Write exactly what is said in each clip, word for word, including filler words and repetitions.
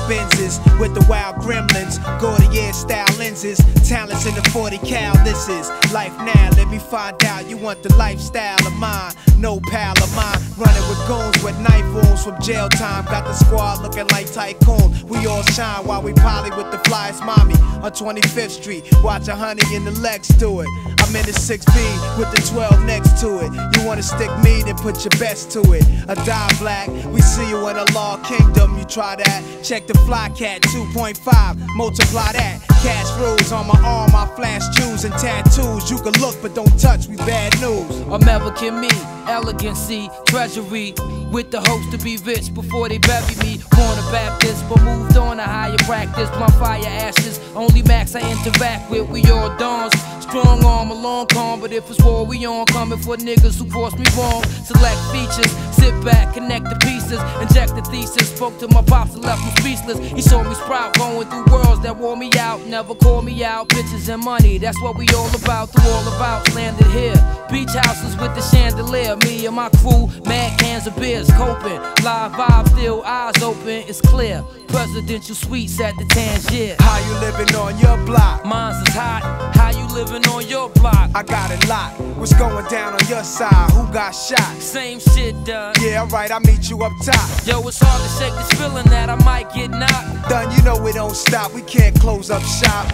Benzes with the wild gremlins, Gaudier style lenses, talents in the forty cal. This is life now, let me find out you want the lifestyle of mine. No pal of mine, running with goons with knife wounds from jail time. Got the squad looking like tycoon. We all shine while we poly with the flyest mommy on twenty-fifth street. Watch a honey in the legs do it. I'm in the six B with the twelve next to it. You wanna stick me, then put your best to it. A die black, we see you in a law kingdom. You try that, check the fly cat two point five, multiply that. Cash rules on my arm, I flash jewels and tattoos. You can look but don't touch, we bad news. American me, elegancy, treasury, with the hopes to be rich before they bury me. Born a Baptist, but moved on to higher practice. Blunt fire ashes, only max I interact with. We all dawns, strong arm, a long con. But if it's war, we on. Coming for niggas who cross me wrong. Select features, sit back, connect the pieces, inject the thesis. Spoke to my pops and left him speechless. He saw me sprout, going through worlds that wore me out. Never call me out, bitches and money, that's what we all about. Through all about, landed here. Beach houses with the chandelier. Me and my crew, mad cans of beers, coping. Live vibe, still eyes open, it's clear. Presidential suites at the Tangier. How you living on your block? Mine's is hot. How you living on your block? I got it locked. What's going down on your side? Who got shot? Same shit done. Yeah, alright, I'll meet you up top. Yo, it's hard to shake this feeling that I might get knocked. Done, you know we don't stop. We can't close up shop.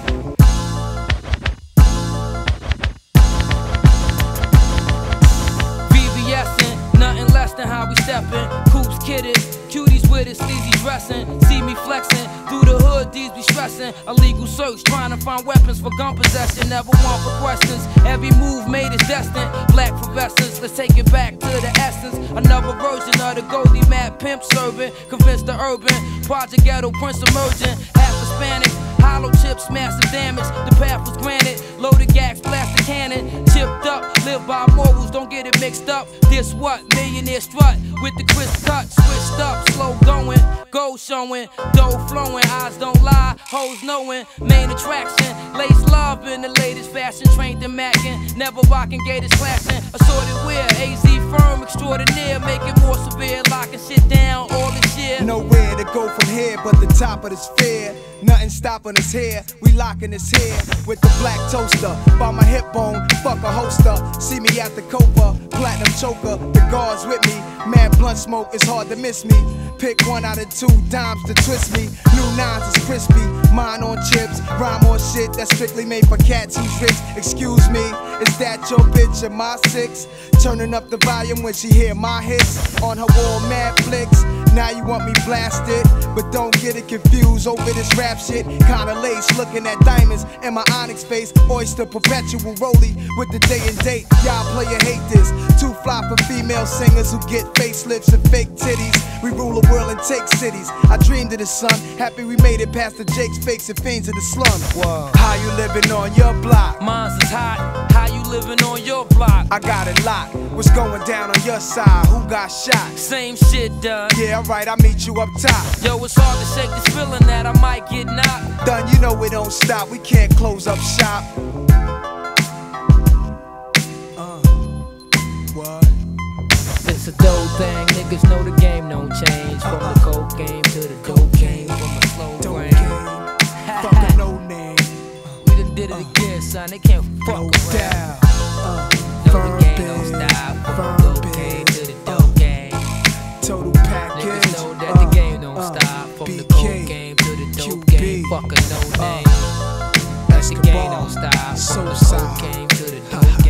Nothing less than how we steppin'. Coops kidded, cuties with it, sleazy dressin'. See me flexin', through the hood, these be stressin'. Illegal search, trying to find weapons for gun possession. Never want for questions, every move made is destined. Black fluorescence, let's take it back to the essence. Another version of the Goldie Mad pimp serving. Convinced the urban, Project Ghetto Prince emerging. Half Hispanic, hollow chips, massive damage. The path was granted, loaded gas, plastic cannon. Chipped up, live by morals, don't get it mixed up. This what? Millionaire strut with the crisp cut, switched up, slow going, gold showing, dough flowing, eyes don't lie, hoes knowing, main attraction, lace love in the latest fashion, trained in mackin', never rockin' gators clashing, assorted wear, A Z firm extraordinaire, make it more severe, locking shit down all this year. Nowhere to go from here but the top of the sphere. Nothing stopping us here, we locking this here with the black toaster. By my hip bone, fuck a holster. See me at the Copa, platinum choker. The guards with me, mad blunt smoke, it's hard to miss me. Pick one out of two dimes to twist me. New nines is crispy, mine on chips. Rhyme on shit that's strictly made for cats who's rich. Excuse me, is that your bitch in my six? Turning up the volume when she hear my hits. On her wall, mad flicks. Now you want me blasted, but don't get it confused over this rap shit. Kinda lace, looking at diamonds in my onyx face. Oyster perpetual rollie with the day and date. Y'all player hate this. Too fly for female singers who get facelifts and fake titties. We rule the world and take cities. I dreamed of the sun, happy we made it past the Jakes, fakes, and fiends in the slum. Whoa. How you living on your block? Mine's is hot. How you living on your block? I got it locked. What's going down on your side? Who got shot? Same shit done. Yeah, alright, I'll meet you up top. Yo, it's hard to shake this feeling that I might get knocked. Done, you know we don't stop. We can't close up shop. Uh, what? It's a dope thing, niggas know the game don't change. From the coke game to the dope game, from the slow Dope brain. game, fuck a no name. We done did it again, son, they can't fuck No around. doubt. Uh, No, firm the game don't biz, stop. From firm the dope biz. game to the dope game. Total package. Niggas know that uh, the game don't uh, stop. From B the K, coke game to the dope Q B, game. Fuck a no name. uh, That the game Escobar, don't stop. From the Sosa. coke game to the dope